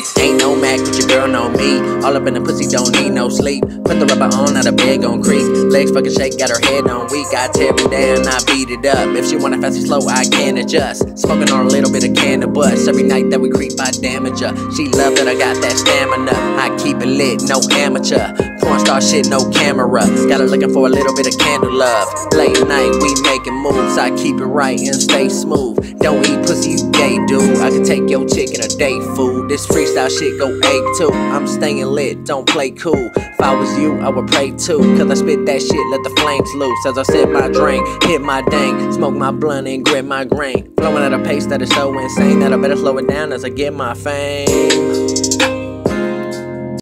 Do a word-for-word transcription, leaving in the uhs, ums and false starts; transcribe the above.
Ain't no Mac, but your girl know me. All up in the pussy, don't need no sleep. Put the rubber on, now the bed gon' creak. Legs fucking shake, got her head on weak. I tear it down, I beat it up. If she want it fast or slow, I can adjust. Smoking on a little bit of cannabis. Every night that we creep, I damage her. She love that I got that stamina. I keep it lit, no amateur. Porn star shit, no camera. Got her looking for a little bit of candle love. Late night, we making moves. I keep it right and stay smooth. Don't eat pussy, you gay dude. I can take your chick in a date, fool. This freestyle shit go ape too. I'm staying lit, don't play cool. If I was you, I would pray too. Cause I spit that shit, let the flames loose. As I sip my drink, hit my dang, smoke my blunt and grip my grain. Flowing at a pace that is so insane that I better slow it down as I get my fame.